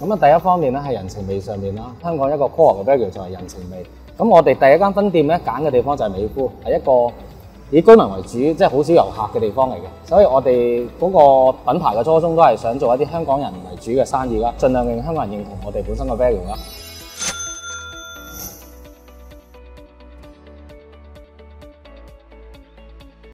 咁啊，第一方面咧係人情味上面啦，香港一個 core 嘅 value 就係人情味。咁我哋第一間分店咧揀嘅地方就係美孚，係一個以居民為主，即係好少遊客嘅地方嚟嘅。所以我哋嗰個品牌嘅初衷都係想做一啲香港人為主嘅生意啦，盡量令香港人認同我哋本身嘅 value 啦。